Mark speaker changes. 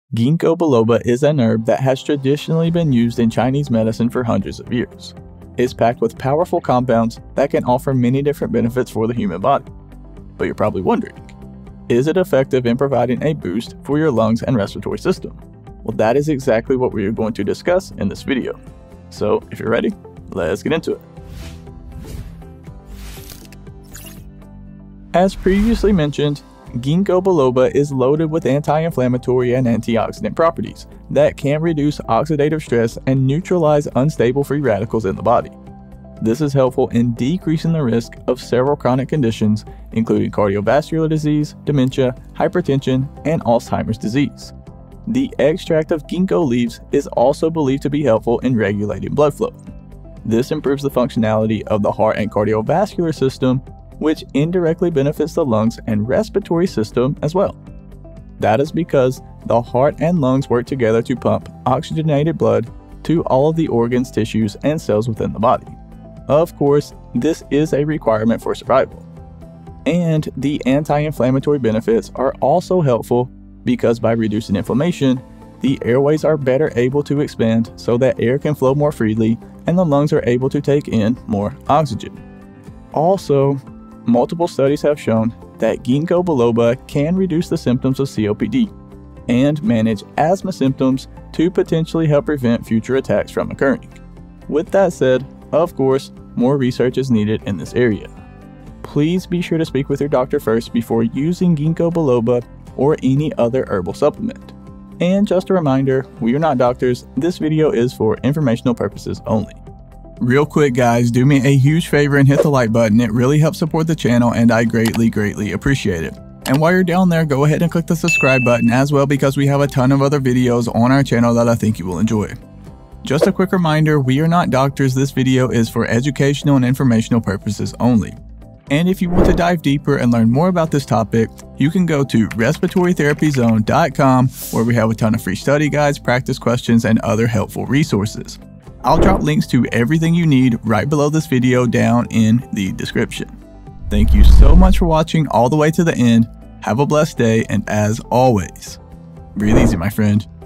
Speaker 1: Ginkgo biloba is an herb that has traditionally been used in Chinese medicine for hundreds of years. It's packed with powerful compounds that can offer many different benefits for the human body. But you're probably wondering, is it effective in providing a boost for your lungs and respiratory system? Well, that is exactly what we are going to discuss in this video. So if you're ready, let's get into it. As previously mentioned, Ginkgo biloba is loaded with anti-inflammatory and antioxidant properties that can reduce oxidative stress and neutralize unstable free radicals in the body. This is helpful in decreasing the risk of several chronic conditions, including cardiovascular disease, dementia, hypertension, and Alzheimer's disease. The extract of ginkgo leaves is also believed to be helpful in regulating blood flow. This improves the functionality of the heart and cardiovascular system, which indirectly benefits the lungs and respiratory system as well. That is because the heart and lungs work together to pump oxygenated blood to all of the organs, tissues, and cells within the body. Of course, this is a requirement for survival. And the anti-inflammatory benefits are also helpful because by reducing inflammation, the airways are better able to expand so that air can flow more freely and the lungs are able to take in more oxygen. Also, multiple studies have shown that Ginkgo biloba can reduce the symptoms of COPD and manage asthma symptoms to potentially help prevent future attacks from occurring. With that said, of course, more research is needed in this area. Please be sure to speak with your doctor first before using Ginkgo biloba or any other herbal supplement. And just a reminder, we are not doctors, this video is for informational purposes only. Real quick guys, do me a huge favor and hit the like button. It really helps support the channel and I greatly appreciate it. And while you're down there, go ahead and click the subscribe button as well because we have a ton of other videos on our channel that I think you will enjoy. Just a quick reminder, we are not doctors. This video is for educational and informational purposes only. And if you want to dive deeper and learn more about this topic, you can go to respiratorytherapyzone.com where we have a ton of free study guides, practice questions, and other helpful resources. I'll drop links to everything you need right below this video down in the description. Thank you so much for watching all the way to the end. Have a blessed day, and as always, breathe easy, my friend.